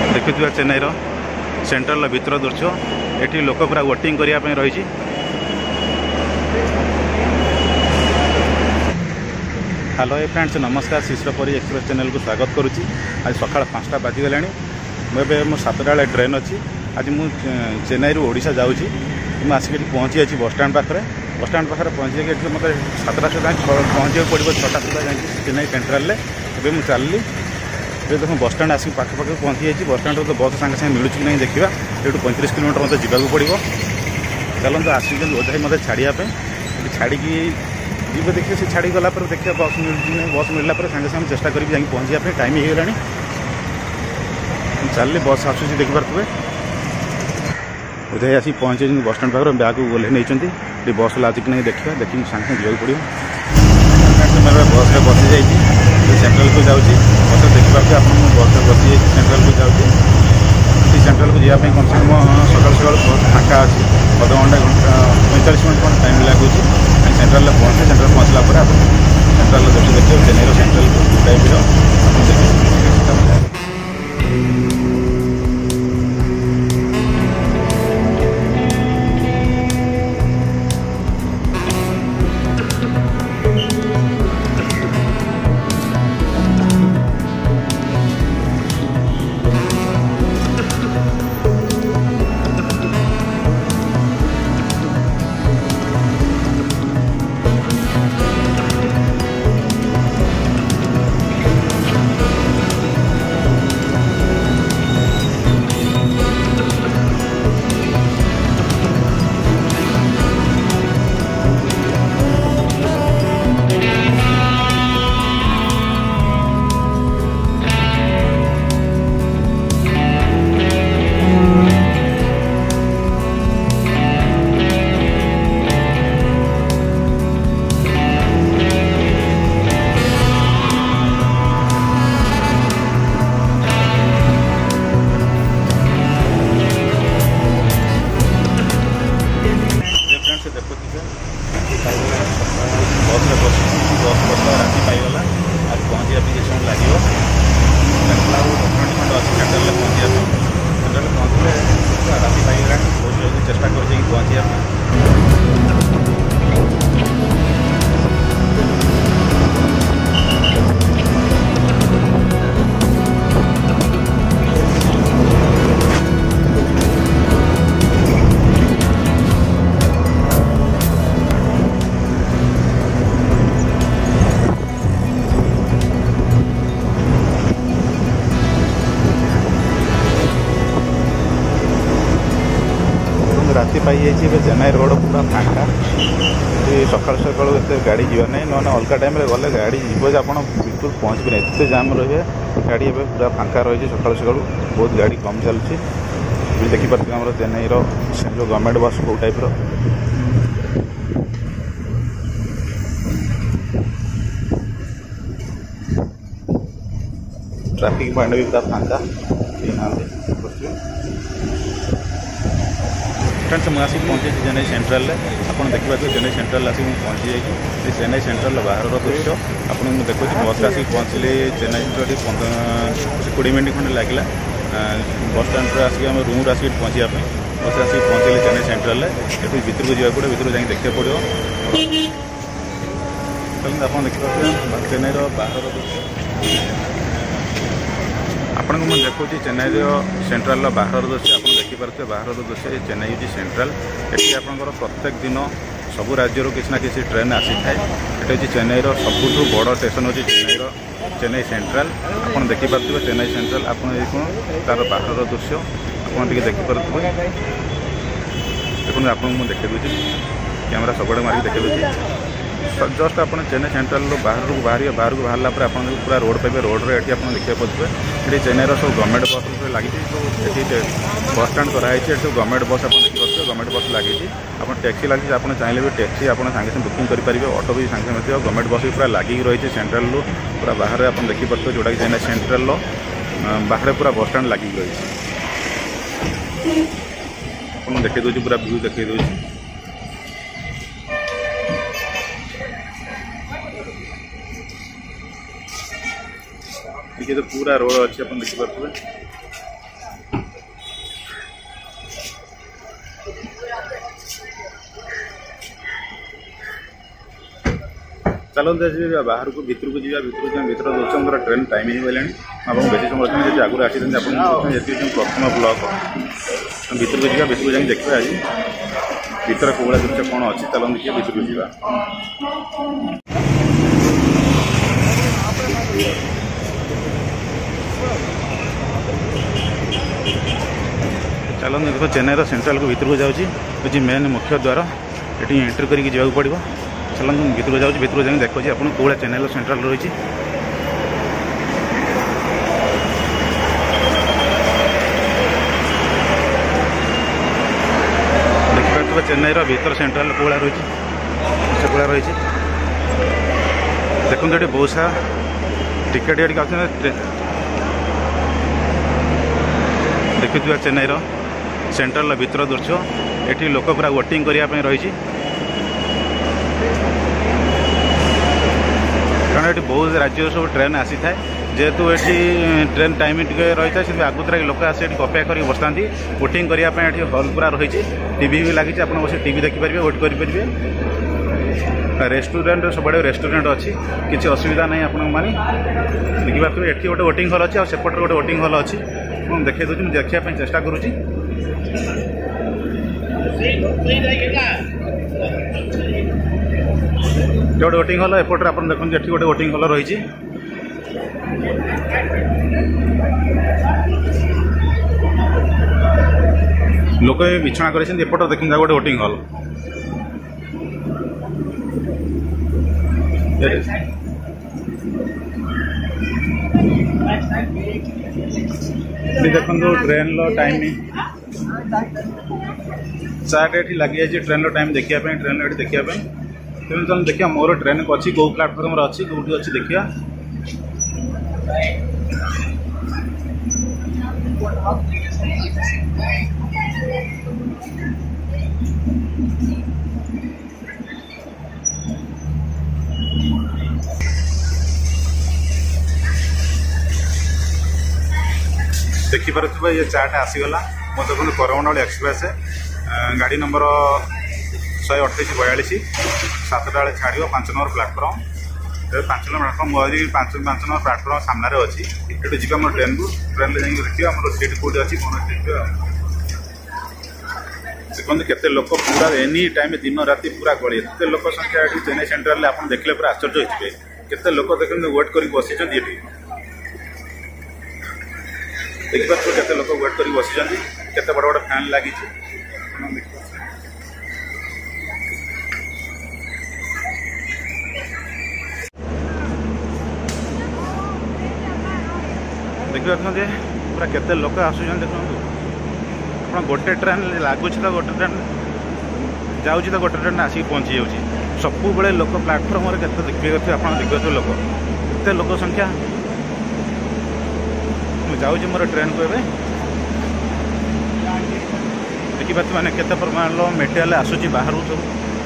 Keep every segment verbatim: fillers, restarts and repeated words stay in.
देखुवा Chennai central भीतर दृश्य ये लोक पूरा वोटिंग करने रही। हेलो फ्रेंड्स नमस्कार शिश्रपरी एक्सप्रेस चैनल को स्वागत करुच्ची। आज सका पाँचटा बाजिगला मुझे मो सातटा बेले ट्रेन अच्छी। आज मुझे चेन्नई रू ओडिशा जाऊँगी। मुझे आसिक पहुँची जाइए बस स्टाण पाखे बस स्टाण पाखे पहुँची जाए मतलब सातटा सुधा पहुँचा पड़ो छटा सुधा जा चेन्नई सेंट्रल में मुझे चलि देख बस स्टाण आसिक पाखे पाखे पहुँची जाइए। बस स्टाण तो बस सागे सागे मिलूँ कि नहीं देखा। ये पैंतीस किलोमीटर मतलब जावाक पड़ो। चलते आसिक ओझाई मतलब छाड़ापी छाड़ी जी देखिए से छाड़ी गला पर देखिए बस मिल बस मिलला पर सागे सागे चेष्टा करी जाए पहुँचा टाइम हो गला। चलिए बस आसूसी देखिपे उदय आसी पहुँचे बस स्टाण पाखे बैग ओल्हे नहीं बस आज कि नहीं देखा देखिए सागे सागे जावाक पड़ो। बस में बसी जाइए सेंट्रल को जाऊँगी बस देखिए आप बस में बसी जाइए सेंट्रल को जाऊँगी। सेंट्रल को जावाई कम से कम सकाल सकाल बस फाँका अच्छी अध घंटा घंटा पैंतालीस मिनट खंड टाइम लगुच। सेंट्रल पहुँचे सेंट्रल पहुँचला सेंट्रल दर्शन देखिए चेन्नई सेंट्रल टाइप राति पाई जाइए। चेन्नई रोड पूरा फाँका सका सका गाड़ी जीवा ना ना अलग टाइम गले गाड़ी जीव आप बिल्कुल पहुँच भी नहीं एत जाम रही गाड़ी ए पूरा फाँका रही सका सका बहुत गाड़ी कम चलुची। देखिपे आम चेन्नई जो गवर्नमेंट बस कौ टाइप ट्रैफिक पॉइंट भी पूरा फाँका फ्रेंड्स मुझे आसिक पहुँचे चेन्नई सेंट्रल आप देखिए चेन्नई सेंट्रल आसिक पहुँची जाइए। चेन्नई सेंट्रल बाहर दृश्य आपको देखो बस आसिक पहुँचली चेन्नई कोड़े मिनट खंडे लगे बस स्टाण आसिक आम रूम आसिक पहुँचापी बस आसिक पहुँचली चेन्नई सेंट्रल ये भितर को जावाक पड़ो भितर जाए देखा पड़ो। आप देखिए चेन्नई बाहर दृश्य आपको मुझे देखा चेन्नई सेंट्रल बाहर दृश्य आप देखिपे बाहर दृश्य चेन्नई हूँ सेंट्रल ये आपंकर प्रत्येक दिन सबू राज्य किसी ना किसी ट्रेन आसी थाए। ये हूँ चेन्नई सबुठ बड़ स्टेशन हूँ चेन्नई चेन्नई सेंट्रल आप देखिपे चेन्नई सेंट्रल आप तार बाहर दृश्य आप देखिपे देखो आपको मुझे देखा दूसरी कैमेरा सबुआड़े मारिक देखा दूसरी जस्ट आप चेन्नई सेंट्रल बाहर को बाहर बाहर को बाहर पर आप पूरा रोड पाइबे रोड रे ये देखा पारे ये चेन्नई सब गवर्नमेंट बस लगी ये बस स्टाण कराई सब गवर्नमेंट बस आप देखिए गवर्नमेंट बस लगी आप टैक्सी लगी आप चाहिए भी टैक्सी आप सागे सागे बुकिंग करेंगे ऑटो भी सागे सागे गवर्नमेंट बस भी पूरा लगी रही है सेंट्रल पूरा बाहर आप देखिए जोटा कि चेन्नई सेंट्रल बाहर पूरा बस स्टाण लगी रही आपको देखा दूसरी पूरा व्यू देखा दूसरी ये तो पूरा रोड अच्छे अपन देखिपे चलते जी बाहर को भितर को जा भितर को भितर दोस्तों ट्रेन टाइम हो गलानी आपको बेसी समय अच्छे जी आगुरी आसी जी प्रथम ब्लॉक भितर को जा भितर को जाए देखिए आज भितर कौड़ा दृश्य कौन अच्छी चलते देखिए भितर को जा चलो देखो चेन्नई सेंट्रल को भितर को जाऊँगी मेन मुख्य द्वार ये एंट्री करके जावाक पड़ो। चलो भितर को जाऊँगी भितर को जाए देखो आपको कौड़ा चेन्नई सेंट्रल रही देखिए चेन्नई भीतर सेंट्रल कौड़ा रही से कौड़ा रही देखो ये बहुत सारा टिकेट ये देखुवा चेन्नई सेंट्रल भीतर दृश्य ये लोक पूरा वोटिंग करने रही कारण ये बहुत राज्य सब ट्रेन आसी था जेहेतु ये ट्रेन टाइम टे रही है से आगुतरा लोक आसे अपेक्षा कर बसता वोटिंग करने हल पूरा रही टीवी भी लगी आप बस टीवी देखिपारे वेट करेंगे रेस्टोरेंट सब रेस्टोरेंट अच्छी किसी असुविधा नहीं आप देखिए ये गोटे वोटिंग हल अच्छी सेपटे गोटे वोटिंग हल अच्छी देखिए दूसरी देखा चेष्टा करुँची गोटे वोटिंग हल एपटे आप देखते ये गोटे वोटिंग हल रही लोक बिछना कर देखते गोटे वोटिंग हल देखो ट्रेन लो टाइम चार्ट ये लगी जाए ट्रेन लो टाइम देखिए ट्रेन ये देखिए तेणु चलो देखिए मोर ट्रेन को अच्छी कौ प्लाटफर्म अच्छी कौटी अच्छी देखिए देखिपे ये चार्ट आसीगला मो देखो करमंडल एक्सप्रेस गाड़ी नंबर शहे अठाईस बयालीस सातटा बेले छाड़ पांच नंबर प्लाटफर्म पांच नंबर प्लाटफर्म मोदी पांच पांच नंबर प्लाटफर्म सामने अच्छी ये जी मोर ट्रेन को ट्रेन में जाइए देखिए मोर सीट कौटी अच्छी कौन देखिए देखते केते लोक पूरा एनी टाइम दिन राति पूरा गली एत लोक संख्या ये चेन्नई सेंट्रल आप देखले पूरा आश्चर्य होते केते लोक देखते वेट कर बसी देखिए केते लोक वेट कर बसी केते बड़ बड़ फैन लगी देखिए पूरा केते लोक आसुच्च देखो आप गोटे ट्रेन लगुच तो गोटे ट्रेन जाऊँ तो गोटे ट्रेन आसिक पहुँची जाऊँगी सब बड़े लोक प्लाटफर्म देखिए आप देखिए लोक केते लोक संख्या मुझे जाऊँगी मोर ट्रेन को एवं देखिए मैंने केते परिमाण मेटेरियल आसूची बाहर सब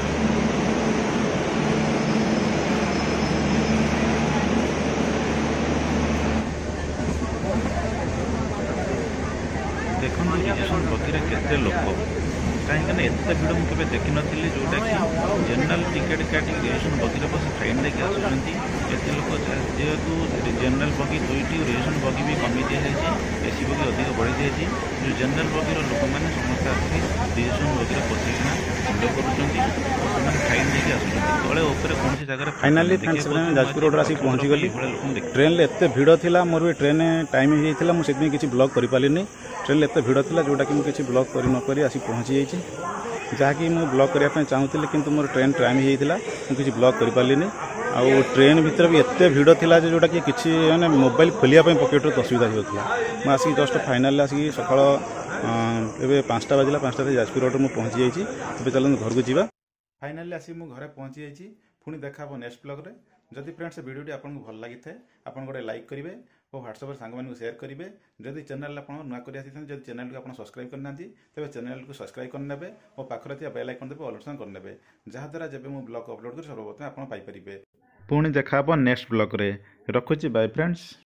देखो रिजर्वेशन बगी केते लोक कहीं एत भिड़ मुझे देखी नी जोटा कि जेनराल टिकेट काटी रिजर्वेशन बगी बस ट्रेन देखिए आसुँच एत लोक जेहेतु जेनराल बगी दुईटी रिजर्वेशन बगी भी कमी दिखाई एसी बगी अधिक बढ़ी दिखाई जो जेनराल बगी लोक मैंने समस्त आसिक रिजर्वेशन बगी पशिकिना मुंड कर फाइन देखिए आसुँच तले उपर कौन जगह फाइनाली जाजपुर रोड आसिक पहुँची गली ट्रेन एत भिड़ था मोर भी ट्रेन टाइम होता मुझे किसी ब्लॉक कर पारि ट्रेन एत भिड़ था जोटा कि मुझे ब्लॉक कर नक आसी पहुँची जाइए जहाँकि मुझे ब्लॉक करने चाहूँगी कि मोर ट्रेन टाइम होता मुझे ब्लॉक कर पारि आउ ट्रेन भीतर भी एत भिड़ था जोटा कि किसी मैंने मोबाइल खोलिया पकेट असुविधा होता मुझे आसिक जस्ट फाइनाल आसिक सकाळ एवं पाँचटा बाजिला पाँचटा जाजपुर रोड मुझे पहुँची जाइए तेज चलो घर को जावा फाइनाली आसिक मुझे घरे पहुँची जाइए पुणी देखा नेक्स्ट ब्लॉग रे जदि फ्रेंड्स वीडियोटी आपको भल लगी थाए आप गोटे लाइक करेंगे और व्हाट्सएप सांग मानक शेयर करेंगे जदि चैनल आप नुआ कर जब चैनल को आप सब्सक्राइब करना तेज चैनल को सब्सक्राइब करने और पाखरे थी बेल आइकन देवे ऑल करने जहाँद्वारा जब मुझे ब्लॉग अपलोड कर सर्वप्रथम आप पाइपर पुणी देखा नेक्स्ट ब्लॉग रे रखुची बाय फ्रेंड्स।